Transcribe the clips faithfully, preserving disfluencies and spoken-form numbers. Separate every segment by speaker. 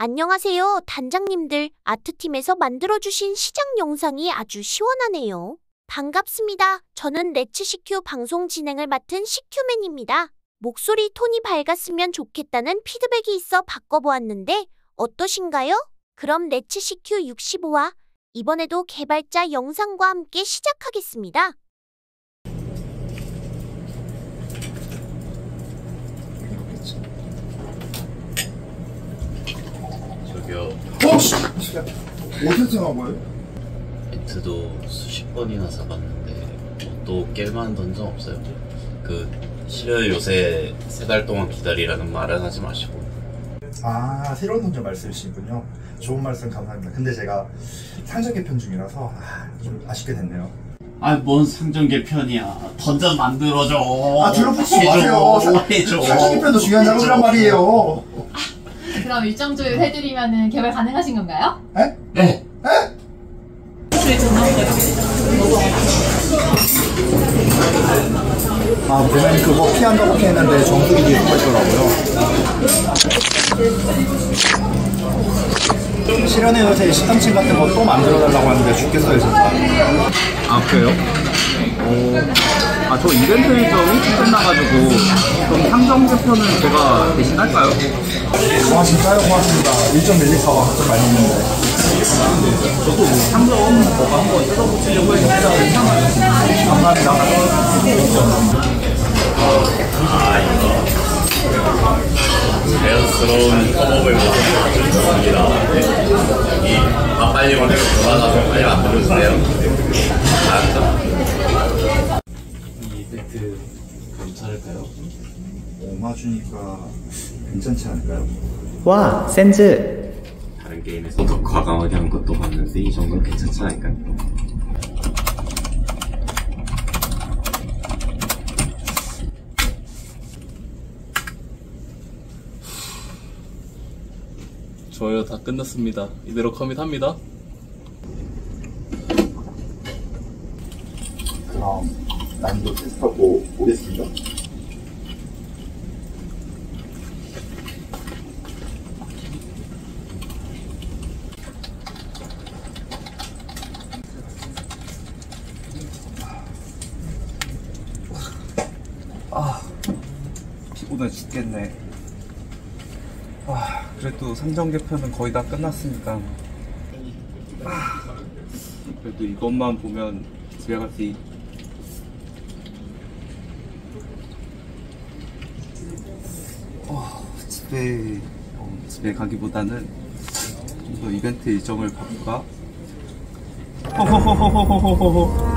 Speaker 1: 안녕하세요, 단장님들. 아트팀에서 만들어주신 시작 영상이 아주 시원하네요. 반갑습니다. 저는 레츠시큐 방송 진행을 맡은 시큐맨입니다. 목소리 톤이 밝았으면 좋겠다는 피드백이 있어 바꿔보았는데 어떠신가요? 그럼 레츠시큐 육십오화 이번에도 개발자 영상과 함께 시작하겠습니다.
Speaker 2: 저기요.
Speaker 3: 어? 씨! 어디서 생각한 거예요?
Speaker 2: 비트도 수십 번이나 사봤는데 뭐 또 깰만한 던전 없어요? 그 실을 요새 세 달 동안 기다리라는 말은 하지 마시고.
Speaker 3: 아, 새로운 던전 말씀이시군요. 좋은 말씀 감사합니다. 근데 제가 상점 개편 중이라서 아, 좀 아쉽게 됐네요.
Speaker 4: 아, 뭔 상점 개편이야. 던전 만들어줘.
Speaker 3: 아, 들어붙지 마세요.
Speaker 4: 해줘.
Speaker 3: 상점 개편도 중요한 작업이란 말이에요.
Speaker 5: 그럼 일정 조율 해드리면 개발 가능하신 건가요?
Speaker 3: 에?
Speaker 4: 네.
Speaker 3: 에? 아, 보면 그거 피한다고 했는데 정수기 뒤에 숨어있더라고요. 실현의 요새 시탐친 같은 거 또 만들어달라고 하는데 죽겠어요, 진짜.
Speaker 6: 아, 그래요? 어, 아, 저 이벤트 일정이 끝나가지고 그럼 상점 개편은 제가 대신 할까요?
Speaker 3: 와, 진짜요? 고맙습니다. 일정 밀릴까봐 걱정 많이 했는데.
Speaker 6: 저도 뭐 상점 뭐가 한번 뜯어보시려고 했는데 괜찮아요.
Speaker 3: 감사합니다.
Speaker 2: 아, 이거 자연스러운 협업을 모습입니다. 여기 아, 빨리 오늘 돌아가서 빨리 만들어주세요. 알았죠?
Speaker 4: 이 이벤트 괜찮을까요?
Speaker 3: 오마주니까 괜찮지 않을까요?
Speaker 7: 와, 센즈!
Speaker 2: 다른 게임에서 더 과감하게 한 것도 봤는데 이 정도는 괜찮지 않을까요?
Speaker 8: 저요, 다 끝났습니다. 이대로 커밋합니다.
Speaker 3: 그럼 난이도 테스트하고 오겠습니다.
Speaker 6: 아, 피곤해 죽겠네. 아, 그래도 상점 개편은 거의 다 끝났으니까. 아, 그래도 이것만 보면 집에 갈 수 있... 어, 집에 어, 집에 가기보다는 좀 더 이벤트 일정을 바꿀까? 호호호호호호호호.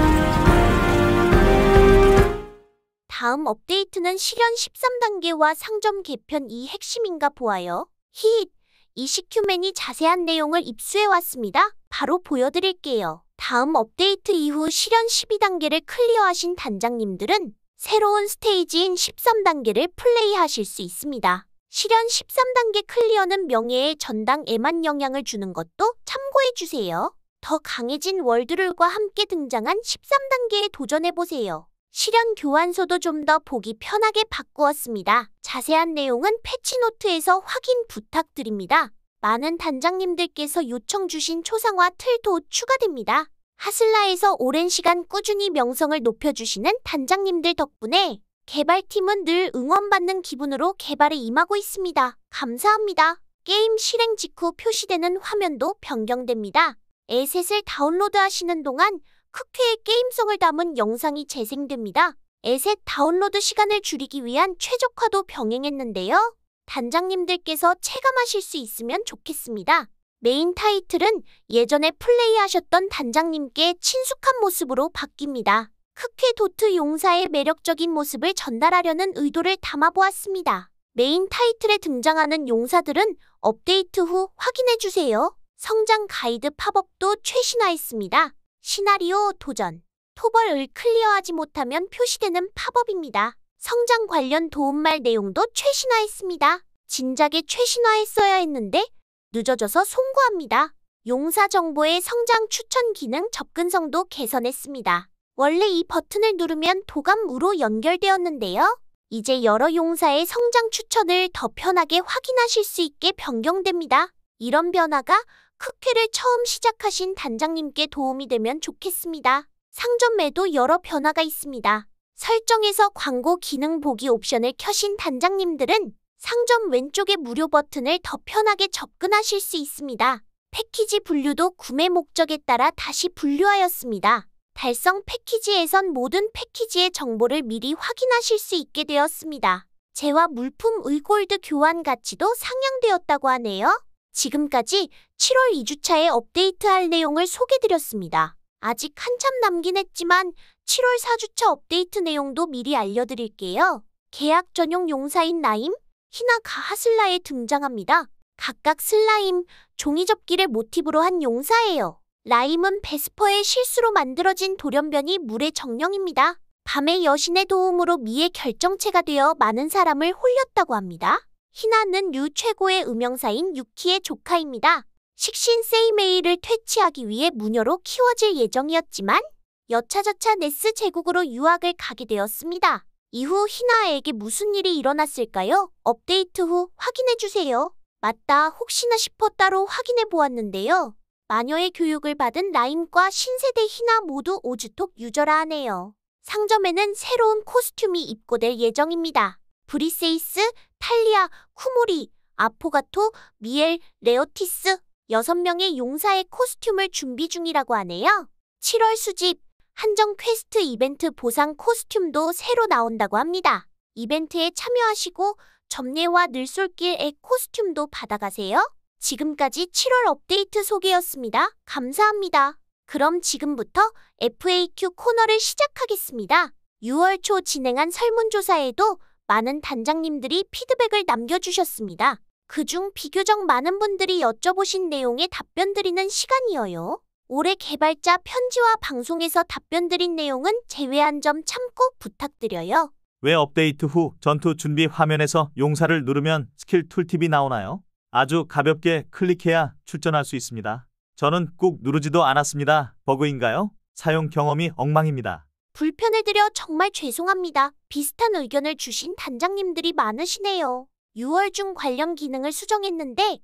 Speaker 1: 다음 업데이트는 실현 십삼 단계와 상점 개편 이 핵심인가 보아요. 히읗! 이 시큐맨이 자세한 내용을 입수해왔습니다. 바로 보여드릴게요. 다음 업데이트 이후 실현 십이 단계를 클리어하신 단장님들은 새로운 스테이지인 십삼 단계를 플레이하실 수 있습니다. 실현 십삼 단계 클리어는 명예의 전당에만 영향을 주는 것도 참고해주세요. 더 강해진 월드룰과 함께 등장한 십삼 단계에 도전해보세요. 실현 교환소도 좀 더 보기 편하게 바꾸었습니다. 자세한 내용은 패치노트에서 확인 부탁드립니다. 많은 단장님들께서 요청 주신 초상화 틀도 추가됩니다. 하슬라에서 오랜 시간 꾸준히 명성을 높여주시는 단장님들 덕분에 개발팀은 늘 응원받는 기분으로 개발에 임하고 있습니다. 감사합니다. 게임 실행 직후 표시되는 화면도 변경됩니다. 에셋을 다운로드하시는 동안 크게의 게임성을 담은 영상이 재생됩니다. 에셋 다운로드 시간을 줄이기 위한 최적화도 병행했는데요. 단장님들께서 체감하실 수 있으면 좋겠습니다. 메인 타이틀은 예전에 플레이하셨던 단장님께 친숙한 모습으로 바뀝니다. 크게 도트 용사의 매력적인 모습을 전달하려는 의도를 담아보았습니다. 메인 타이틀에 등장하는 용사들은 업데이트 후 확인해주세요. 성장 가이드 팝업도 최신화했습니다. 시나리오 도전, 토벌을 클리어하지 못하면 표시되는 팝업입니다. 성장 관련 도움말 내용도 최신화했습니다. 진작에 최신화했어야 했는데 늦어져서 송구합니다. 용사 정보의 성장 추천 기능 접근성도 개선했습니다. 원래 이 버튼을 누르면 도감으로 연결되었는데요. 이제 여러 용사의 성장 추천을 더 편하게 확인하실 수 있게 변경됩니다. 이런 변화가 크퀘를 처음 시작하신 단장님께 도움이 되면 좋겠습니다. 상점에도 여러 변화가 있습니다. 설정에서 광고 기능 보기 옵션을 켜신 단장님들은 상점 왼쪽의 무료 버튼을 더 편하게 접근하실 수 있습니다. 패키지 분류도 구매 목적에 따라 다시 분류하였습니다. 달성 패키지에선 모든 패키지의 정보를 미리 확인하실 수 있게 되었습니다. 재화 물품 의골드 교환 가치도 상향되었다고 하네요. 지금까지 칠월 이 주차에 업데이트할 내용을 소개드렸습니다. 아직 한참 남긴 했지만 칠월 사 주차 업데이트 내용도 미리 알려드릴게요. 계약 전용 용사인 라임, 희나 가하슬라에 등장합니다. 각각 슬라임, 종이접기를 모티브로 한 용사예요. 라임은 베스퍼의 실수로 만들어진 돌연변이 물의 정령입니다. 밤의 여신의 도움으로 미의 결정체가 되어 많은 사람을 홀렸다고 합니다. 희나는 류 최고의 음영사인 유키의 조카입니다. 식신 세이메이를 퇴치하기 위해 무녀로 키워질 예정이었지만 여차저차 네스 제국으로 유학을 가게 되었습니다. 이후 희나에게 무슨 일이 일어났을까요? 업데이트 후 확인해주세요. 맞다, 혹시나 싶어 따로 확인해 보았는데요. 마녀의 교육을 받은 라임과 신세대 희나 모두 오즈톡 유저라 하네요. 상점에는 새로운 코스튬이 입고될 예정입니다. 브리세이스, 탈리아, 쿠모리, 아포가토, 미엘, 레오티스 여섯 명의 용사의 코스튬을 준비 중이라고 하네요. 칠월 수집, 한정 퀘스트 이벤트 보상 코스튬도 새로 나온다고 합니다. 이벤트에 참여하시고 점례와 늘솔길의 코스튬도 받아가세요. 지금까지 칠월 업데이트 소개였습니다. 감사합니다. 그럼 지금부터 에프에이큐 코너를 시작하겠습니다. 유월 초 진행한 설문조사에도 많은 단장님들이 피드백을 남겨주셨습니다. 그중 비교적 많은 분들이 여쭤보신 내용에 답변 드리는 시간이어요. 올해 개발자 편지와 방송에서 답변 드린 내용은 제외한 점 참고 부탁드려요.
Speaker 9: 왜 업데이트 후 전투 준비 화면에서 용사를 누르면 스킬 툴팁이 나오나요? 아주 가볍게 클릭해야 출전할 수 있습니다. 저는 꾹 누르지도 않았습니다. 버그인가요? 사용 경험이 엉망입니다.
Speaker 1: 불편을 드려 정말 죄송합니다. 비슷한 의견을 주신 단장님들이 많으시네요. 유월 중 관련 기능을 수정했는데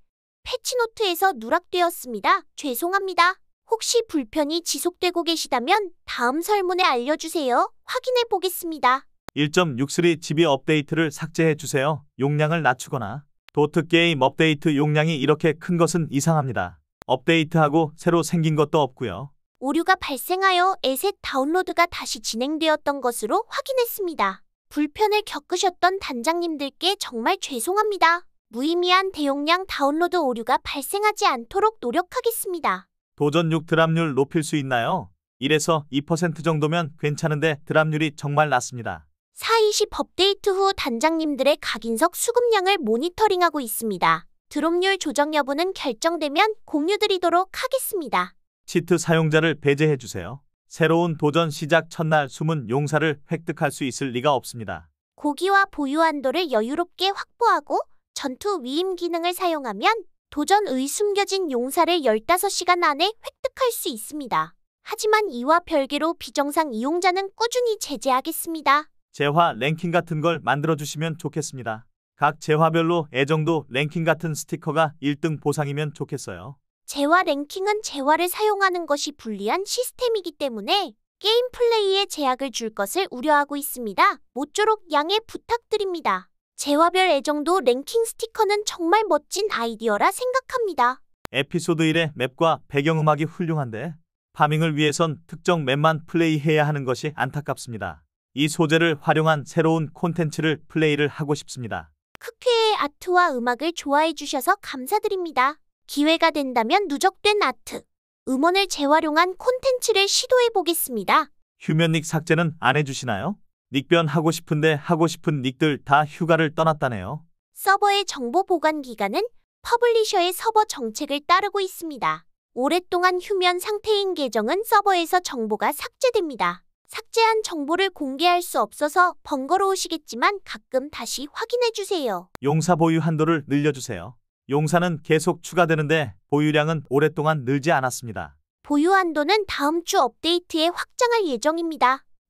Speaker 1: 패치노트에서 누락되었습니다. 죄송합니다. 혹시 불편이 지속되고 계시다면 다음 설문에 알려주세요. 확인해 보겠습니다.
Speaker 9: 일 점 육삼 지비 업데이트를 삭제해 주세요. 용량을 낮추거나. 도트 게임 업데이트 용량이 이렇게 큰 것은 이상합니다. 업데이트하고 새로 생긴 것도 없고요.
Speaker 1: 오류가 발생하여 에셋 다운로드가 다시 진행되었던 것으로 확인했습니다. 불편을 겪으셨던 단장님들께 정말 죄송합니다. 무의미한 대용량 다운로드 오류가 발생하지 않도록 노력하겠습니다.
Speaker 9: 도전 육 드랍률 높일 수 있나요? 일에서 이 퍼센트 정도면 괜찮은데 드랍률이 정말 낮습니다.
Speaker 1: 사 이십 업데이트 후 단장님들의 각인석 수급량을 모니터링하고 있습니다. 드롭률 조정 여부는 결정되면 공유드리도록 하겠습니다.
Speaker 9: 치트 사용자를 배제해 주세요. 새로운 도전 시작 첫날 숨은 용사를 획득할 수 있을 리가 없습니다.
Speaker 1: 고기와 보유 한도를 여유롭게 확보하고 전투 위임 기능을 사용하면 도전의 숨겨진 용사를 열다섯 시간 안에 획득할 수 있습니다. 하지만 이와 별개로 비정상 이용자는 꾸준히 제재하겠습니다.
Speaker 9: 재화 랭킹 같은 걸 만들어주시면 좋겠습니다. 각 재화별로 애정도 랭킹 같은 스티커가 일 등 보상이면 좋겠어요.
Speaker 1: 재화 랭킹은 재화를 사용하는 것이 불리한 시스템이기 때문에 게임 플레이에 제약을 줄 것을 우려하고 있습니다. 모쪼록 양해 부탁드립니다. 재화별 애정도 랭킹 스티커는 정말 멋진 아이디어라 생각합니다.
Speaker 9: 에피소드 일의 맵과 배경음악이 훌륭한데 파밍을 위해선 특정 맵만 플레이해야 하는 것이 안타깝습니다. 이 소재를 활용한 새로운 콘텐츠를 플레이를 하고 싶습니다.
Speaker 1: 크퀘의 아트와 음악을 좋아해 주셔서 감사드립니다. 기회가 된다면 누적된 아트, 음원을 재활용한 콘텐츠를 시도해 보겠습니다.
Speaker 9: 휴면닉 삭제는 안 해주시나요? 닉변 하고 싶은데 하고 싶은 닉들 다 휴가를 떠났다네요.
Speaker 1: 서버의 정보 보관 기간은 퍼블리셔의 서버 정책을 따르고 있습니다. 오랫동안 휴면 상태인 계정은 서버에서 정보가 삭제됩니다. 삭제한 정보를 공개할 수 없어서 번거로우시겠지만 가끔 다시 확인해주세요.
Speaker 9: 용사 보유 한도를 늘려주세요. 용사는 계속 추가되는데 보유량은 오랫동안 늘지 않았습니다.
Speaker 1: 보유 한도는 다음 주 업데이트에 확장할 예정입니다.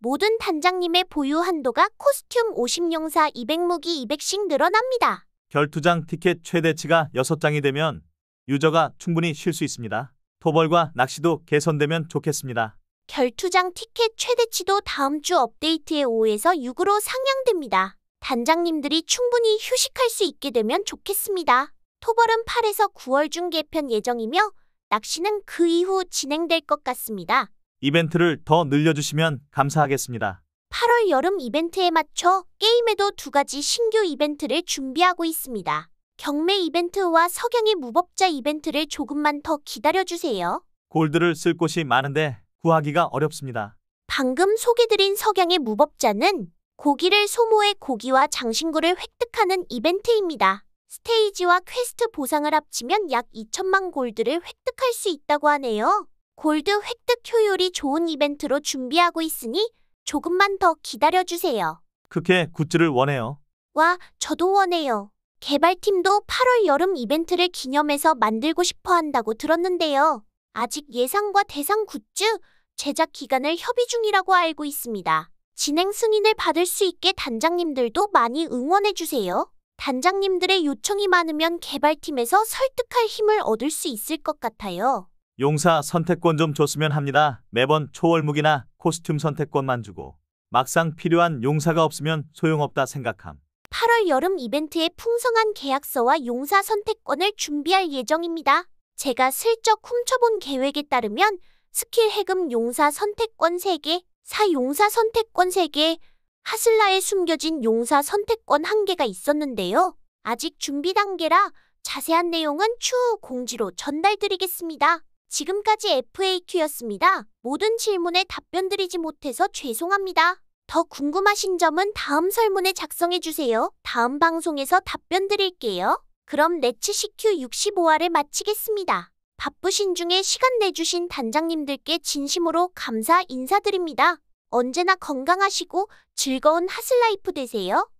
Speaker 1: 모든 단장님의 보유 한도가 코스튬 오십 용사 이백 무기 이백씩 늘어납니다.
Speaker 9: 결투장 티켓 최대치가 여섯 장이 되면 유저가 충분히 쉴 수 있습니다. 토벌과 낚시도 개선되면 좋겠습니다.
Speaker 1: 결투장 티켓 최대치도 다음 주 업데이트에 오에서 육으로 상향됩니다. 단장님들이 충분히 휴식할 수 있게 되면 좋겠습니다. 토벌은 팔에서 구월 중 개편 예정이며 낚시는 그 이후 진행될 것 같습니다.
Speaker 9: 이벤트를 더 늘려주시면 감사하겠습니다.
Speaker 1: 팔월 여름 이벤트에 맞춰 게임에도 두 가지 신규 이벤트를 준비하고 있습니다. 경매 이벤트와 석양의 무법자 이벤트를 조금만 더 기다려주세요.
Speaker 9: 골드를 쓸 곳이 많은데 구하기가 어렵습니다.
Speaker 1: 방금 소개드린 석양의 무법자는 고기를 소모해 고기와 장신구를 획득하는 이벤트입니다. 스테이지와 퀘스트 보상을 합치면 약 이천만 골드를 획득할 수 있다고 하네요. 골드 획득 효율이 좋은 이벤트로 준비하고 있으니 조금만 더 기다려주세요.
Speaker 9: 크게 굿즈를 원해요.
Speaker 1: 와, 저도 원해요. 개발팀도 팔월 여름 이벤트를 기념해서 만들고 싶어 한다고 들었는데요. 아직 예상과 대상 굿즈 제작 기간을 협의 중이라고 알고 있습니다. 진행 승인을 받을 수 있게 단장님들도 많이 응원해주세요. 단장님들의 요청이 많으면 개발팀에서 설득할 힘을 얻을 수 있을 것 같아요.
Speaker 9: 용사 선택권 좀 줬으면 합니다. 매번 초월 무기나 코스튬 선택권만 주고 막상 필요한 용사가 없으면 소용없다 생각함.
Speaker 1: 팔월 여름 이벤트에 풍성한 계약서와 용사 선택권을 준비할 예정입니다. 제가 슬쩍 훔쳐본 계획에 따르면 스킬 해금 용사 선택권 세 개, 사 용사 선택권 세 개, 하슬라에 숨겨진 용사 선택권 한 개가 있었는데요. 아직 준비 단계라 자세한 내용은 추후 공지로 전달드리겠습니다. 지금까지 에프에이큐였습니다. 모든 질문에 답변드리지 못해서 죄송합니다. 더 궁금하신 점은 다음 설문에 작성해주세요. 다음 방송에서 답변드릴게요. 그럼 레츠 씨큐 육십오 화를 마치겠습니다. 바쁘신 중에 시간 내주신 단장님들께 진심으로 감사 인사드립니다. 언제나 건강하시고 즐거운 하슬라이프 되세요.